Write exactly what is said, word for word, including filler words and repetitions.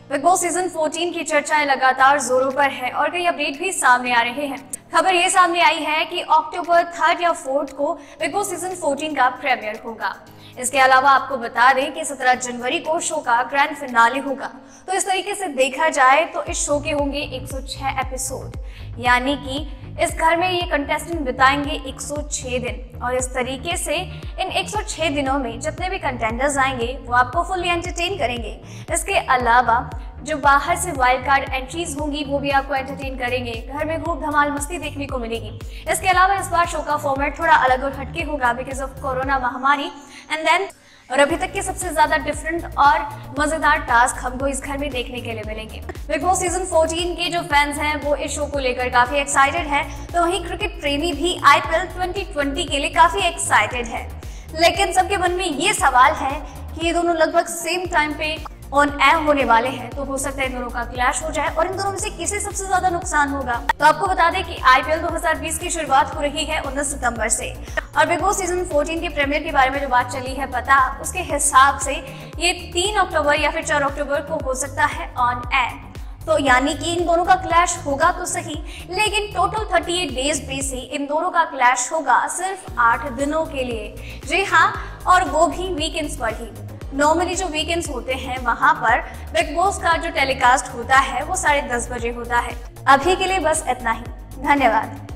Big Boss season चौदह की चर्चाएं लगातार जोरों पर है और कई अपडेट भी सामने आ रहे हैं। खबर ये सामने आई है कि अक्टूबर थर्ड या फोर्थ को बिग बॉस सीजन चौदह का प्रीमियर होगा। इसके अलावा आपको बता दें कि सत्रह जनवरी को शो का ग्रैंड फिनाले होगा। तो इस तरीके से देखा जाए तो इस शो के होंगे एक सौ छह एपिसोड, यानी कि इस घर में ये कंटेस्टेंट बिताएंगे एक सौ छह दिन। और इस तरीके से इन एक सौ छह दिनों में जितने भी कंटेंडर्स आएंगे वो आपको फुल्ली एंटरटेन करेंगे। इसके अलावा जो बाहर से वाइल्ड कार्ड एंट्रीज होंगी वो भी आपको एंटरटेन करेंगे। घर में खूब धमाल मस्ती देखने को मिलेगी। इसके अलावा इस बार शो का फॉर्मेट थोड़ा अलग और हटके होगा बिकॉज ऑफ कोरोना महामारी एंड देन और अभी तक के सबसे ज्यादा डिफरेंट और मजेदार टास्क हमको इस घर में देखने के लिए मिलेंगे। बिग बॉस सीजन चौदह के जो फैंस हैं वो इस शो को लेकर काफी एक्साइटेड है, तो वहीं क्रिकेट प्रेमी भी आईपीएल ट्वेंटी ट्वेंटी के लिए काफी एक्साइटेड है। लेकिन सबके मन में ये सवाल है कि ये दोनों लगभग सेम टाइम पे ऑन एयर होने वाले हैं, तो हो सकता है इन दोनों का क्लैश हो जाए और इन दोनों में से किसे सबसे ज्यादा नुकसान होगा। तो आपको बता दें कि आईपीएल दो हज़ार बीस की शुरुआत हो रही है उन्नीस सितंबर से और बिग बॉस सीजन चौदह के प्रीमियर के बारे में जो बात चली है पता, उसके हिसाब से ये तीन अक्टूबर या फिर चार अक्टूबर को हो सकता है ऑन एयर। तो यानी कि इन दोनों का क्लैश होगा तो सही, लेकिन टोटल अड़तीस डेज पे से इन दोनों का क्लैश होगा सिर्फ आठ दिनों के लिए। जी हाँ, और वो भी वीकेंड्स पर ही। नॉर्मली जो वीकेंड्स होते हैं वहां पर बिग बॉस का जो टेलीकास्ट होता है वो साढ़े दस बजे होता है। अभी के लिए बस इतना ही। धन्यवाद।